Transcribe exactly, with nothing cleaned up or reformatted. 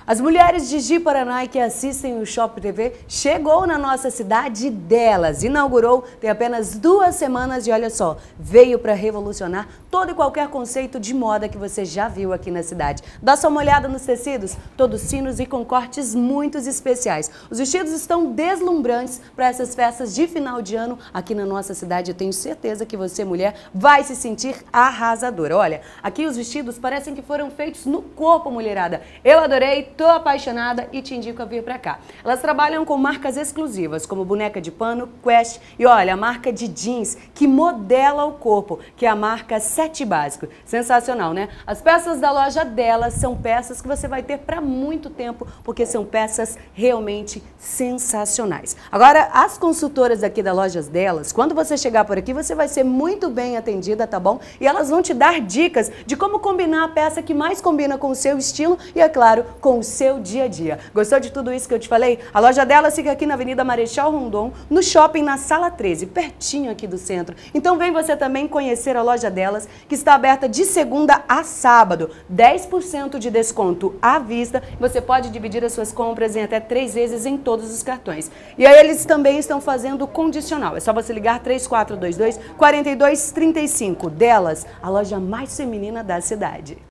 As mulheres de Ji-Paraná que assistem o Shop T V chegou na nossa cidade delas, inaugurou tem apenas duas semanas e olha só, veio para revolucionar todo e qualquer conceito de moda que você já viu aqui na cidade. Dá só uma olhada nos tecidos, todos finos e com cortes muito especiais. Os vestidos estão deslumbrantes para essas festas de final de ano aqui na nossa cidade. Eu tenho certeza que você, mulher, vai se sentir arrasadora. Olha, aqui os vestidos parecem que foram feitos no corpo, mulherada. Eu adorei. Tô apaixonada e te indico a vir pra cá. Elas trabalham com marcas exclusivas, como Boneca de Pano, Quest e olha, a marca de jeans que modela o corpo, que é a marca Sete Básico. Sensacional, né? As peças da loja delas são peças que você vai ter pra muito tempo, porque são peças realmente sensacionais. Agora, as consultoras aqui da lojas delas, quando você chegar por aqui, você vai ser muito bem atendida, tá bom? E elas vão te dar dicas de como combinar a peça que mais combina com o seu estilo e, é claro, com o seu dia a dia. Gostou de tudo isso que eu te falei? A loja dela fica aqui na Avenida Marechal Rondon, no shopping na Sala treze, pertinho aqui do centro. Então vem você também conhecer a loja delas, que está aberta de segunda a sábado. dez por cento de desconto à vista. Você pode dividir as suas compras em até três vezes em todos os cartões. E aí eles também estão fazendo condicional. É só você ligar três quatro dois dois, quatro dois três cinco. Delas, a loja mais feminina da cidade.